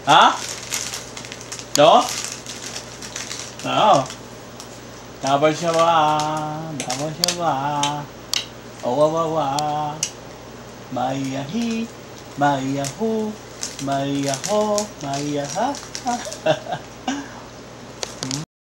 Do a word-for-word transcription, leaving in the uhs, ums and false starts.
Ha? Do? Oo. Dabar siya ba? Dabar siya ba? Owawawa. Mayahi. Mayahu. Mayaho. Mayaha.